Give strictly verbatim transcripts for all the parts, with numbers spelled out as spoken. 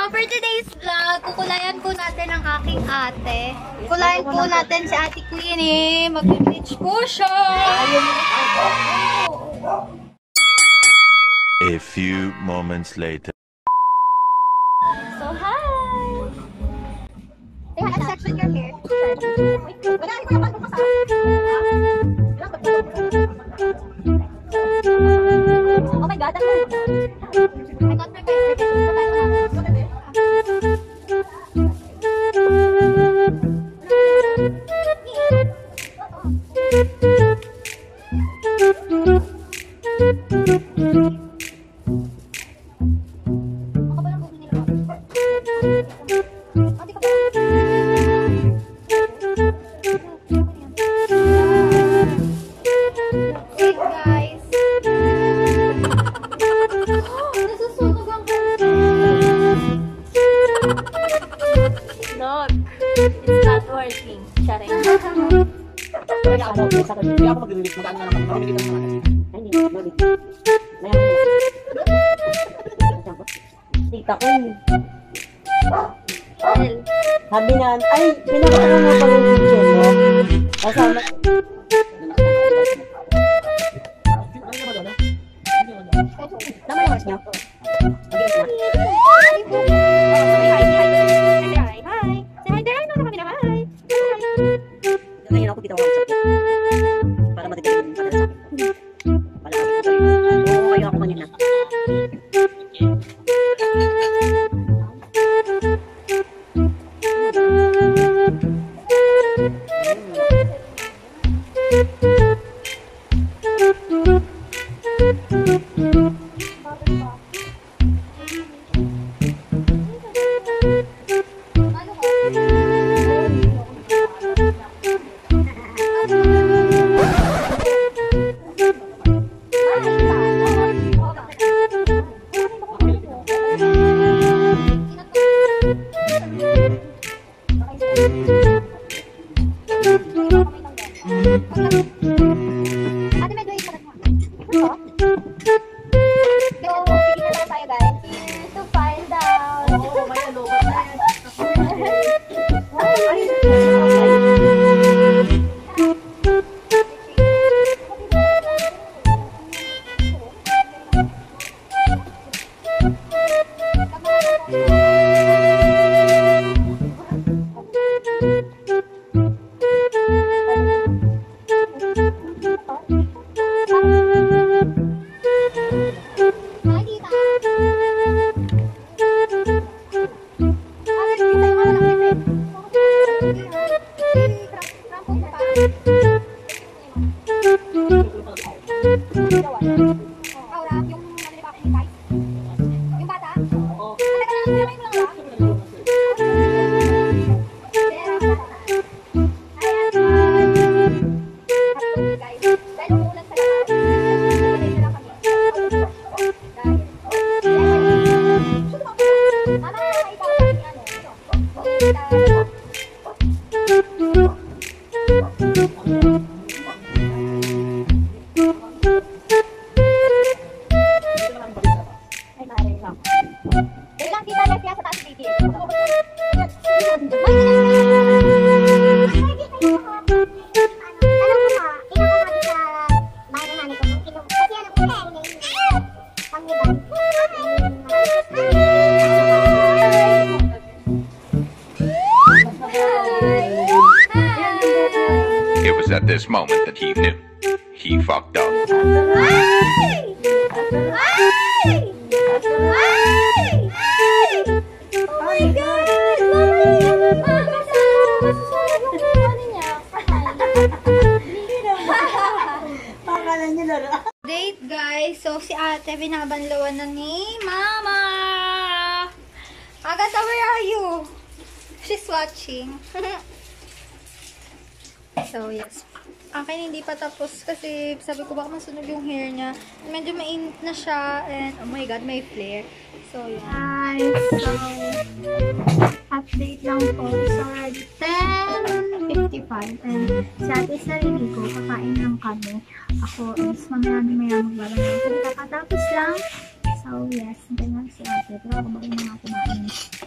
So, for today's vlog, kukulayan po natin ang aking ate. Kukulayan po natin si Ate Queenie. Mag-bleach po siya. A few moments later. So, hi! Say hi, I'm section your hair. Oh my God, I got prepared. It's not working. Sharing. Kaya ako, kaya ako mag-release, mag-ano na naman, marumigit ang mga kasi. Ay, hindi, marumigit. Mayaman mo. Tiktok ko yun. Sabi na, ay, pinakita mo pa yung video mo. Kasama. Tama yung horse niyo? Mag-iis na. Ngayon ako dito ako para matitikin yung padala sa akin. Wala ako dito. Oo, kayo ako kanina. It was at this moment that he knew. He fucked up. Ay! Ay! Ay! Ay! Oh my God! Date guys, so si ate binabanlawan na ni Mama. Agatha, where are you? She's watching. So yes. Akin hindi pa tapos kasi sabi ko baka masunog yung hair niya. Medyo mainit na siya and oh my God, may flare. So yeah. Guys, so update lang po. So already ten fifty-five and si ate sarili ko, kakain lang kami. Ako is mamaya mamaya magbalang. Kakatapos lang. So yes, hindi lang si ate. Pero ako ba yung mga kumain.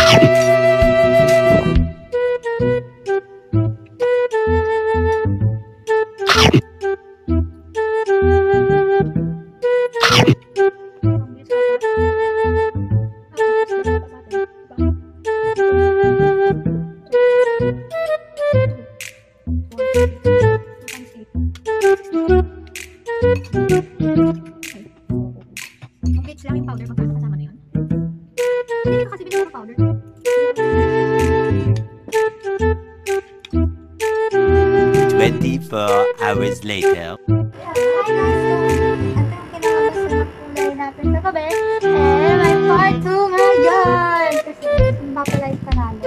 Yung bleach lang yung powder, magkano kasama na yun? Hindi ka kasi binili ng powder. twenty-four hours later. Hi guys! So, ito yung kinakabas na kulay natin sa gabi. Eh, may part two ngayon! Kasi, yung papalize panalo.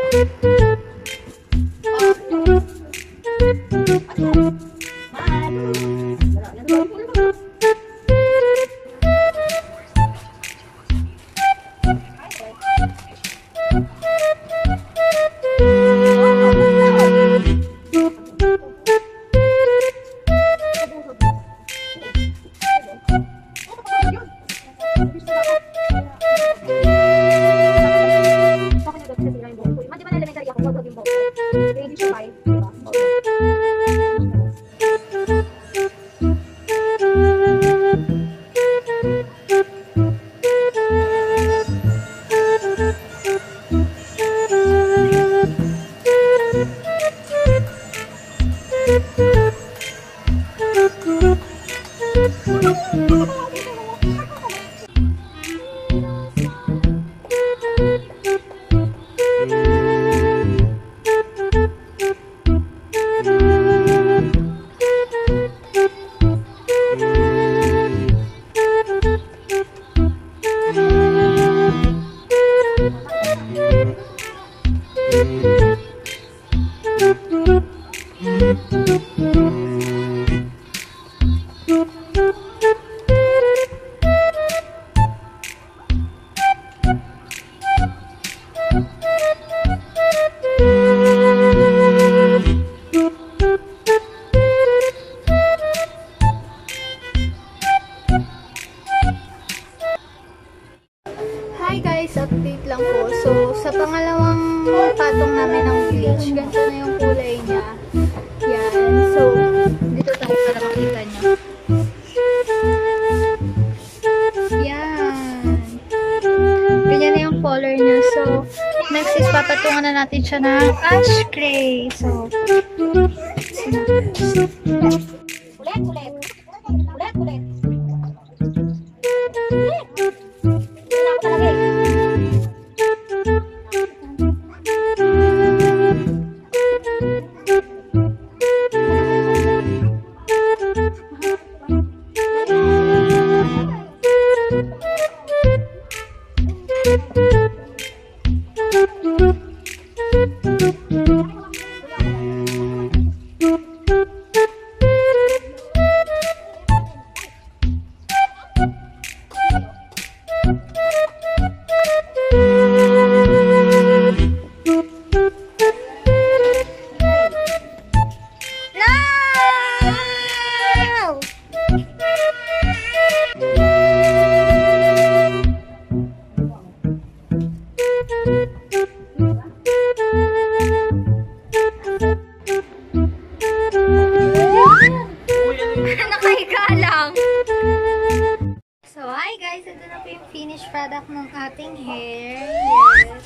Hi guys, update lang po. So, sa pangalawang patong namin ng bleach, ganito na yung kulay niya. Yan. So, dito tayo para makita niyo. Yan. Ganyan na yung color niya. So, next is papatungan na natin siya ng ash gray. So, Ulit, ulit. Ulit, ulit. nakahiga lang. So, hi guys! Ito na po yung finished product ng ating hair. Yes.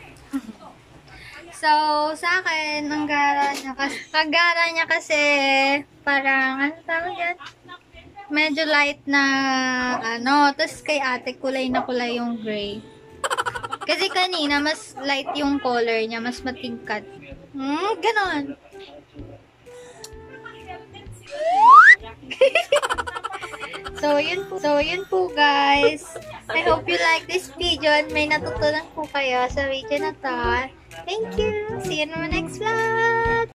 So, sa akin, ang gara niya kasi, ang gara niya kasi, parang, ano tawag yan? Medyo light na, ano, tapos kay ate, kulay na kulay yung gray. Kasi kanina, mas light yung color niya, mas matingkad. Hmm, ganon. So, yun po. So, yun po, guys. I hope you like this video and may natutunan po kayo sa video na to. Thank you! See you in my next vlog!